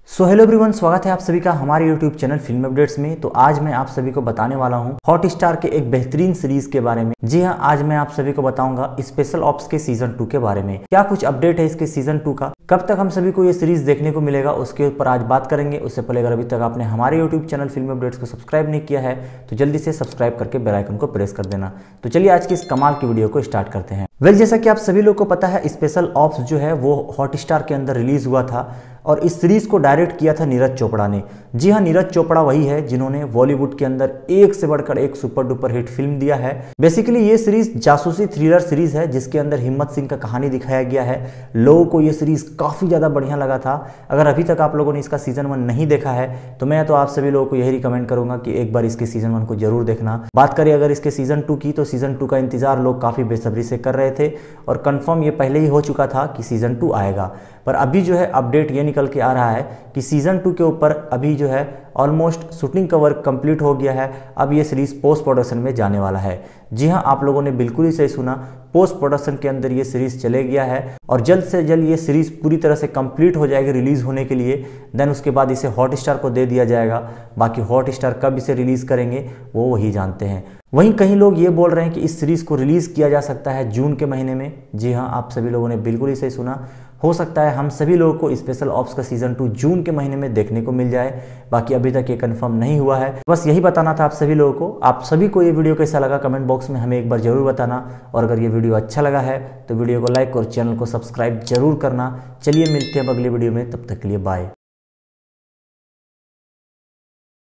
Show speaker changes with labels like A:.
A: So hello everyone, स्वागत है आप सभी का हमारे यूट्यूब चैनल फिल्म अपडेट्स में। तो आज मैं आप सभी को बताने वाला हूं हॉटस्टार के एक बेहतरीन सीरीज के बारे में। जी हां, आज मैं आप सभी को बताऊंगा स्पेशल ऑप्स के सीजन 2 के बारे में। क्या कुछ अपडेट है इसके सीजन 2 का, कब तक हम सभी को ये सीरीज देखने को मिलेगा, उसके ऊपर आज बात करेंगे। उससे पहले अगर अभी तक आपने हमारे यूट्यूब चैनल फिल्म अपडेट्स को सब्सक्राइब नहीं किया है तो जल्दी से सब्सक्राइब करके बेल आइकन को प्रेस कर देना। तो चलिए आज की इस कमाल की वीडियो को स्टार्ट करते हैं। जैसा कि आप सभी लोग को पता है, स्पेशल ऑप्स जो है वो हॉटस्टार के अंदर रिलीज हुआ था और इस सीरीज को डायरेक्ट किया था नीरज चोपड़ा ने। जी हाँ, नीरज चोपड़ा वही है जिन्होंने बॉलीवुड के अंदर एक से बढ़कर एक सुपर डुपर हिट फिल्म दिया है। बेसिकली ये सीरीज जासूसी थ्रिलर सीरीज है जिसके अंदर हिम्मत सिंह का कहानी दिखाया गया है। लोगों को ये सीरीज काफी ज्यादा बढ़िया लगा था। अगर अभी तक आप लोगों ने इसका सीजन 1 नहीं देखा है तो मैं तो आप सभी लोगों को यही रिकमेंड करूंगा कि एक बार इसके सीजन 1 को जरूर देखना। बात करें अगर इसके सीजन 2 की, तो सीजन 2 का इंतजार लोग काफी बेसब्री से कर रहे थे और कंफर्म ये पहले ही हो चुका था कि सीजन 2 आएगा। पर अभी जो है अपडेट ये निकल के आ रहा है कि सीजन 2 के ऊपर अभी जो है ऑलमोस्ट शूटिंग का वर्क कंप्लीट हो गया है। अब ये सीरीज पोस्ट प्रोडक्शन में जाने वाला है। जी हाँ, आप लोगों ने बिल्कुल ही सही सुना, पोस्ट प्रोडक्शन के अंदर ये सीरीज चले गया है और जल्द से जल्द ये सीरीज पूरी तरह से कंप्लीट हो जाएगी रिलीज होने के लिए। देन उसके बाद इसे हॉटस्टार को दे दिया जाएगा। बाकी हॉटस्टार कब इसे रिलीज करेंगे वो वही जानते हैं। वहीं कहीं लोग ये बोल रहे हैं कि इस सीरीज को रिलीज किया जा सकता है जून के महीने में। जी हाँ, आप सभी लोगों ने बिल्कुल ही सही सुना। हो सकता है हम सभी लोगों को स्पेशल ऑप्स का सीजन 2 जून के महीने में देखने को मिल जाए। बाकी अभी तक ये कंफर्म नहीं हुआ है। बस यही बताना था आप सभी लोगों को। आप सभी को ये वीडियो कैसा लगा कमेंट बॉक्स में हमें एक बार जरूर बताना। और अगर ये वीडियो अच्छा लगा है तो वीडियो को लाइक और चैनल को सब्सक्राइब जरूर करना। चलिए मिलते हैं अब अगली वीडियो में, तब तक के लिए बाय।